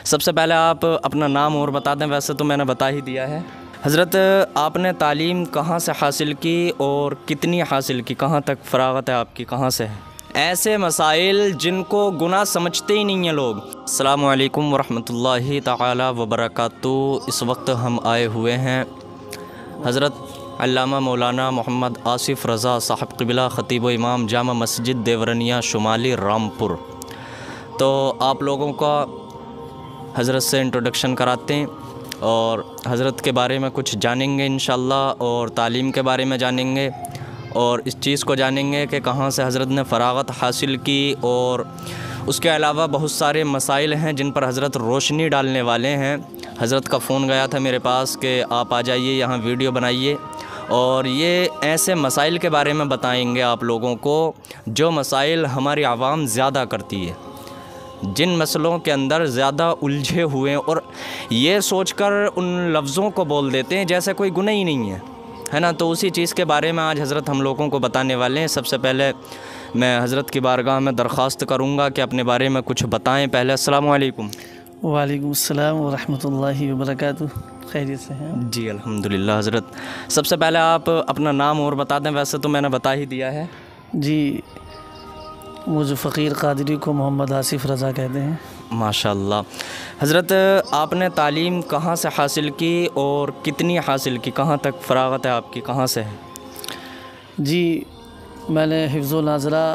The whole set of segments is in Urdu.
سب سے پہلے آپ اپنا نام اور بتا دیں، ویسے تو میں نے بتا ہی دیا ہے۔ حضرت آپ نے تعلیم کہاں سے حاصل کی اور کتنی حاصل کی؟ کہاں تک فراغت ہے آپ کی؟ کہاں سے ہے؟ ایسے مسائل جن کو گناہ سمجھتے ہی نہیں ہیں لوگ۔ السلام علیکم ورحمۃ اللہ تعالی وبرکاتہ۔ اس وقت ہم آئے ہوئے ہیں حضرت علامہ مولانا محمد آصف رضا صاحب قبلہ خطیب و امام جامع مسجد دیورنیہ شمالی رامپور۔ تو آپ لوگوں کا حضرت سے انٹروڈکشن کراتے ہیں اور حضرت کے بارے میں کچھ جانیں گے انشاءاللہ، اور تعلیم کے بارے میں جانیں گے، اور اس چیز کو جانیں گے کہ کہاں سے حضرت نے فراغت حاصل کی، اور اس کے علاوہ بہت سارے مسائل ہیں جن پر حضرت روشنی ڈالنے والے ہیں۔ حضرت کا فون گیا تھا میرے پاس کہ آپ آ جائیے یہاں، ویڈیو بنائیے، اور یہ ایسے مسائل کے بارے میں بتائیں گے آپ لوگوں کو جو مسائل ہماری عوام زیادہ کرتی ہے، جن مسئلوں کے اندر زیادہ الجھے ہوئے ہیں اور یہ سوچ کر ان لفظوں کو بول دیتے ہیں جیسے کوئی گناہ ہی نہیں ہے نا۔ تو اسی چیز کے بارے میں آج حضرت ہم لوگوں کو بتانے والے ہیں۔ سب سے پہلے میں حضرت کی بارگاہ میں درخواست کروں گا کہ اپنے بارے میں کچھ بتائیں۔ پہلے السلام علیکم۔ وعلیکم السلام ورحمۃ اللہ وبرکاتہ۔ خیریت سے ہیں؟ جی الحمدللہ حضرت۔ سب سے پہلے آپ اپنا نام اور بتا دیں، ویسے تو میں نے بتا ہی دیا ہے۔ جی، مجھے فقیر قادری کو محمد آصف رضا کہتے ہیں۔ ماشاءاللہ۔ حضرت آپ نے تعلیم کہاں سے حاصل کی اور کتنی حاصل کی؟ کہاں تک فراغت ہے آپ کی؟ کہاں سے ہے؟ جی، میں نے حفظ و ناظرہ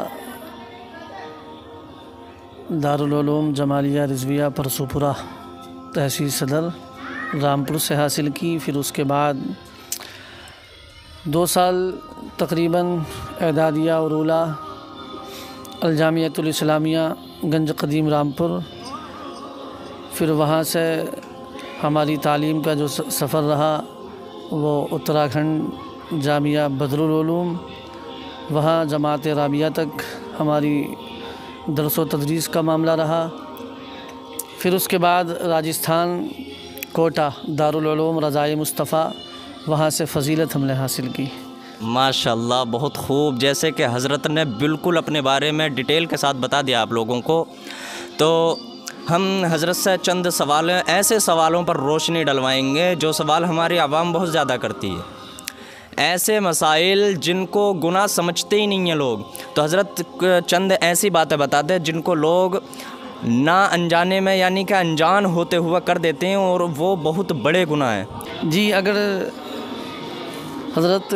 دارالعلوم جمالیہ رضویہ پرسوپورہ تحصیل صدر رامپور سے حاصل کی۔ پھر اس کے بعد 2 سال تقریباً اعدادیہ اور اولیٰ الجامعۃ الاسلامیہ گنج قدیم رامپور۔ پھر وہاں سے ہماری تعلیم کا جو سفر رہا وہ اتراکھنڈ جامعہ بدرالعلوم، وہاں جماعت رابعہ تک ہماری درس و تدریس کا معاملہ رہا۔ پھر اس کے بعد راجستھان کوٹا دارالعلوم رضائے مصطفیٰ، وہاں سے فضیلت ہم نے حاصل کی۔ ماشاءاللہ، بہت خوب۔ جیسے کہ حضرت نے بالکل اپنے بارے میں ڈیٹیل کے ساتھ بتا دیا آپ لوگوں کو، تو ہم حضرت سے چند سوال ایسے سوالوں پر روشنی ڈلوائیں گے جو سوال ہماری عوام بہت زیادہ کرتی ہے، ایسے مسائل جن کو گناہ سمجھتے ہی نہیں ہیں لوگ۔ تو حضرت چند ایسی باتیں بتا دیں جن کو لوگ نہ انجانے میں یعنی کہ انجان ہوتے ہوا کر دیتے ہیں اور وہ بہت بڑے گناہ ہیں۔ جی، اگر حضرت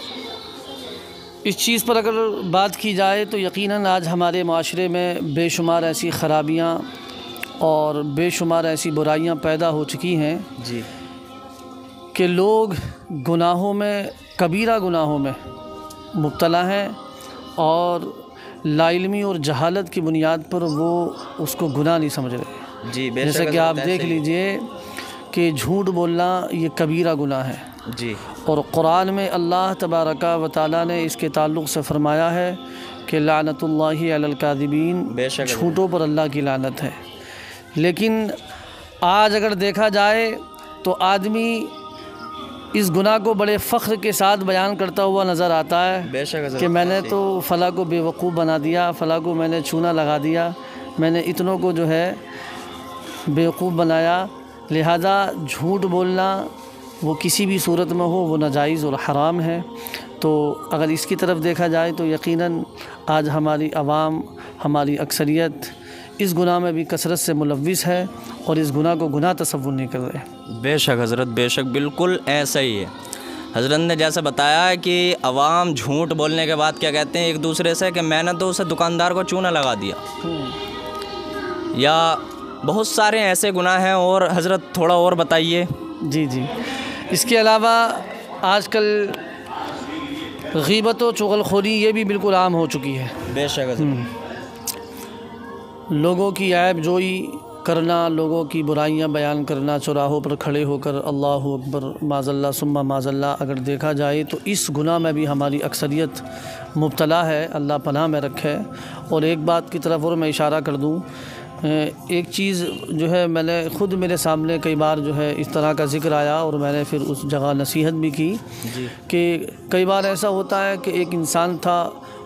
اس چیز پر اگر بات کی جائے تو یقیناً آج ہمارے معاشرے میں بے شمار ایسی خرابیاں اور بے شمار ایسی برائیاں پیدا ہو چکی ہیں جی، کہ لوگ گناہوں میں، کبیرہ گناہوں میں مبتلا ہیں، اور لا علمی اور جہالت کی بنیاد پر وہ اس کو گناہ نہیں سمجھ رہے۔ جی، جیسے کہ آپ دیکھ لیجئے کہ جھوٹ بولنا یہ کبیرہ گناہ ہے۔ جی، اور قرآن میں اللہ تبارک و تعالیٰ نے اس کے تعلق سے فرمایا ہے کہ لعنت اللہ علی الکاذبین، بے شک جھوٹوں پر اللہ کی لعنت ہے۔ لیکن آج اگر دیکھا جائے تو آدمی اس گناہ کو بڑے فخر کے ساتھ بیان کرتا ہوا نظر آتا ہے بے شک حضرت کہ میں نے تو فلاں کو بے وقوف بنا دیا، فلاں کو میں نے چونا لگا دیا، میں نے اتنوں کو جو ہے بے وقوف بنایا۔ لہذا جھوٹ بولنا وہ کسی بھی صورت میں ہو وہ ناجائز اور حرام ہے۔ تو اگر اس کی طرف دیکھا جائے تو یقیناً آج ہماری عوام، ہماری اکثریت اس گناہ میں بھی کثرت سے ملوث ہے اور اس گناہ کو گناہ تصور نہیں کر رہے۔ بے شک حضرت، بے شک، بالکل ایسا ہی ہے۔ حضرت نے جیسے بتایا ہے کہ عوام جھوٹ بولنے کے بعد کیا کہتے ہیں ایک دوسرے سے کہ میں نے تو اسے دکاندار کو چونا لگا دیا، یا بہت سارے ایسے گناہ ہیں۔ اور حضرت تھوڑا اور بتائیے۔ جی، اس کے علاوہ آج کل غیبت و چغل خوری یہ بھی بالکل عام ہو چکی ہے۔ بے شک حضرت۔ لوگوں کی عیب جوئی کرنا، لوگوں کی برائیاں بیان کرنا، چوراہوں پر کھڑے ہو کر اللہ اکبر معاذ اللہ ثم معاذ اللہ، اگر دیکھا جائے تو اس گناہ میں بھی ہماری اکثریت مبتلا ہے، اللہ پناہ میں رکھے۔ اور ایک بات کی طرف اور میں اشارہ کر دوں، ایک چیز جو ہے میں نے خود میرے سامنے کئی بار جو ہے اس طرح کا ذکر آیا اور میں نے پھر اس جگہ نصیحت بھی کی کہ کئی بار ایسا ہوتا ہے کہ ایک انسان تھا،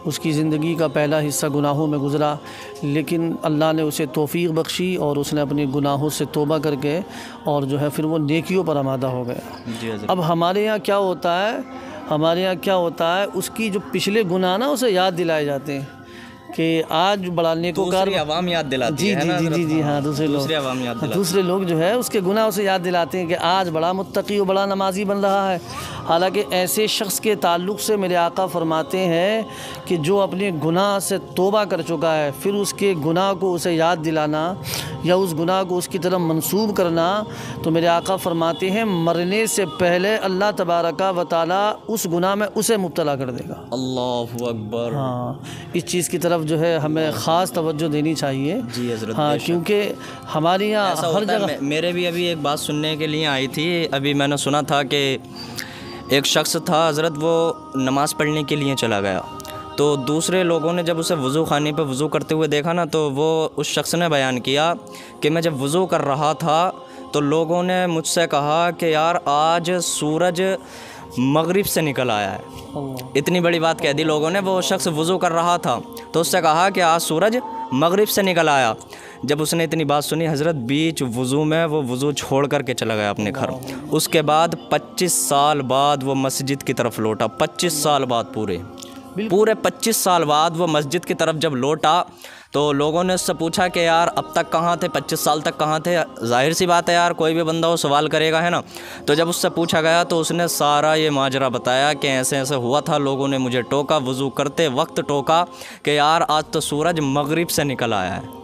اس کی زندگی کا پہلا حصہ گناہوں میں گزرا، لیکن اللہ نے اسے توفیق بخشی اور اس نے اپنے گناہوں سے توبہ کر کے اور جو ہے پھر وہ نیکیوں پر آمادہ ہو گیا۔ جی حضرت۔ اب ہمارے یہاں کیا ہوتا ہے اس کی جو پچھلے گناہ نا اسے یاد دلائے جاتے ہیں کہ آج بڑا نیکوکار، دوسری عوام یاد دلاتی ہے نا حضرت؟ جی ہاں، دوسری عوام یاد دلاتی ہے۔ دوسرے لوگ جو ہے اس کے گناہ اسے یاد دلاتے ہیں کہ آج بڑا متقی و بڑا نمازی بن رہا ہے، حالانکہ ایسے شخص کے تعلق سے میرے آقا فرماتے ہیں کہ جو اپنے گناہ سے توبہ کر چکا ہے، پھر اس کے گناہ کو اسے یاد دلانا یا اس گناہ کو اس کی طرف منسوب کرنا، تو میرے آقا فرماتے ہیں مرنے سے پہلے اللہ تبارک و تعالی اس گناہ میں اسے مبتلا کر دے گا۔ اللہ اکبر۔ ہاں، اس چیز کی طرف جو ہے ہمیں خاص توجہ دینی چاہیے۔ جی حضرت، ہاں، بے شک۔ کیونکہ ہمارے یہاں ایسا ہر ہوتا ہے، جگہ میرے بھی ابھی ایک بات سننے کے لیے آئی تھی، ابھی میں نے سنا تھا کہ ایک شخص تھا حضرت، وہ نماز پڑھنے کے لیے چلا گیا، تو دوسرے لوگوں نے جب اسے وضو خانے پہ وضو کرتے ہوئے دیکھا نا، تو وہ اس شخص نے بیان کیا کہ میں جب وضو کر رہا تھا تو لوگوں نے مجھ سے کہا کہ یار آج سورج مغرب سے نکل آیا ہے۔ اتنی بڑی بات کہہ دی لوگوں نے۔ وہ شخص وضو کر رہا تھا تو اس سے کہا کہ آج سورج مغرب سے نکل آیا۔ جب اس نے اتنی بات سنی حضرت، بیچ وضو میں وہ وضو چھوڑ کر کے چلا گیا اپنے گھر۔ اس کے بعد 25 سال بعد وہ مسجد کی طرف لوٹا، 25 سال بعد پورے 25 سال بعد وہ مسجد کی طرف جب لوٹا تو لوگوں نے اس سے پوچھا کہ یار اب تک کہاں تھے، 25 سال تک کہاں تھے؟ ظاہر سی بات ہے یار، کوئی بھی بندہ وہ سوال کرے گا، ہے نا؟ تو جب اس سے پوچھا گیا تو اس نے سارا یہ ماجرا بتایا کہ ایسے ایسے ہوا تھا، لوگوں نے مجھے ٹوکا، وضو کرتے وقت ٹوکا کہ یار آج تو سورج مغرب سے نکل آیا ہے۔